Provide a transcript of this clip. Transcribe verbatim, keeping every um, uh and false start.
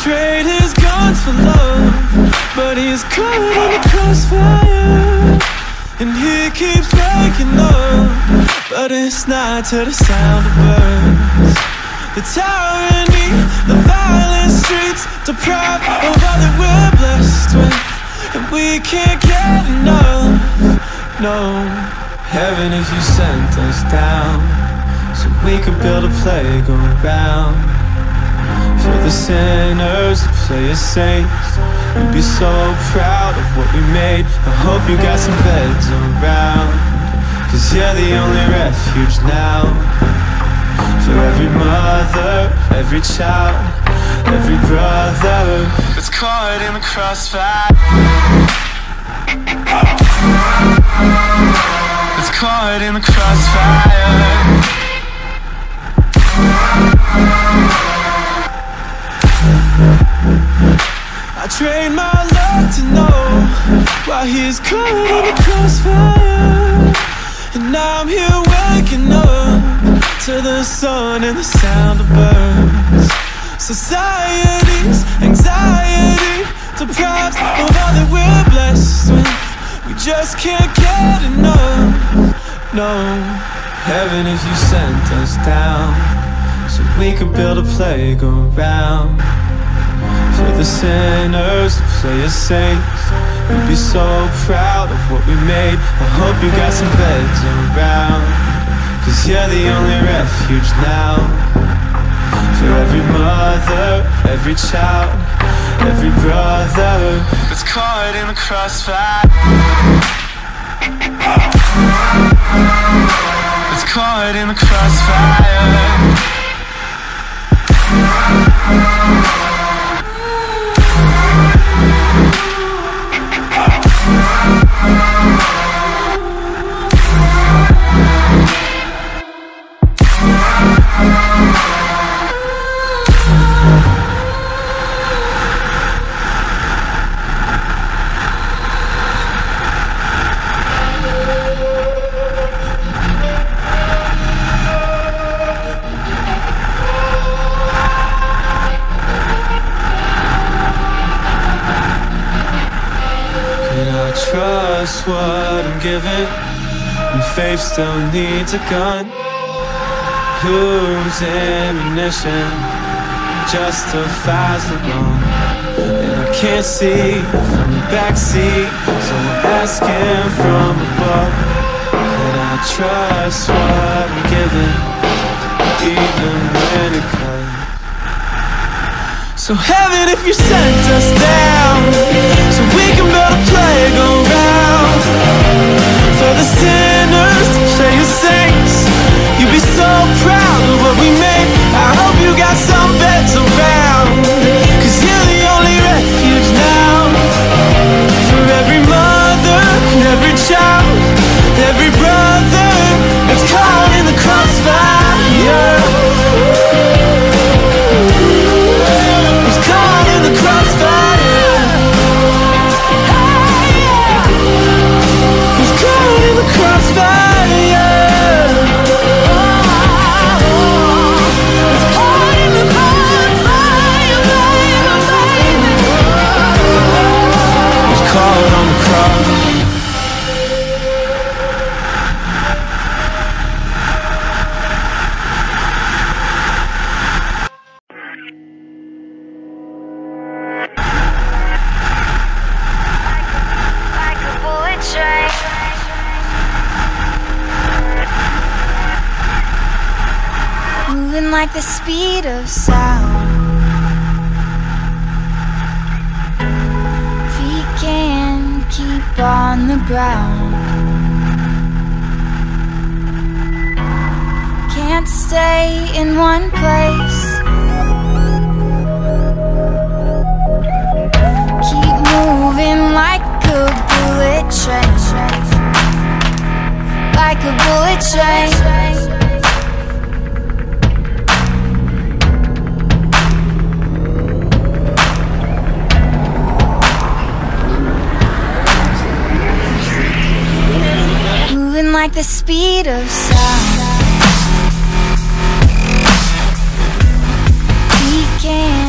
trade his guns for love, but he's caught in the crossfire. And he keeps waking up, but it's not to the sound of birds. The tyranny, the violent streets, deprived of all that we're blessed with, and we can't get enough, no. Heaven, if you sent us down, so we could build a playground for the sinners to play as saints. We'd be so proud of what we made. I hope you got some beds around, cause you're the only refuge now. For every mother, every child, every brother that's caught in the crossfire, that's caught in the crossfire. I train my luck to know why he's caught in the crossfire. And now I'm here waking up to the sun and the sound of birds. Society's anxiety deprived of all that we're blessed with. We just can't get enough, no. Heaven, if you sent us down, so we could build a playground for the sinners to play as saints. We'd be so proud of what we made. I hope you got some beds around, cause you're the only refuge now. For every mother, every child, every brother that's caught in the crossfire, that's caught in the crossfire. Trust what I'm given, and faith still needs a gun. Whose ammunition justifies the wrong? And I can't see from the backseat, so I'm asking from above. Can I trust what I'm given, even when it cuts? So heaven, if you sent us down, so we can build a playground for the sinners to play as saints. You'd be so proud of what we made. I hope you got some beds around, cause you're the only refuge now. For every mother, every child, every brother that's caught in the crossfire, that's caught in the crossfire. Like the speed of sound, feet can't keep on the ground, can't stay in one place, keep moving like a bullet train, like a bullet train. Like the speed of sound, we can